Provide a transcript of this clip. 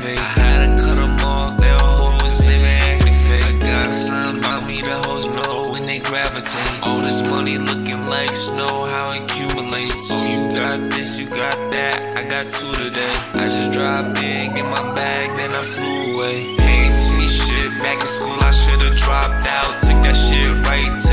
fake. I had to cut them off, they all hoes, they been acting fake. I got something about me the hoes know when they gravitate. All this money looking like snow, how it accumulates. Oh, you got this, you got that, I got two today. I just dropped in, get my bag, then I flew away. Ain't see shit back in school, I should've dropped out. Took that shit right to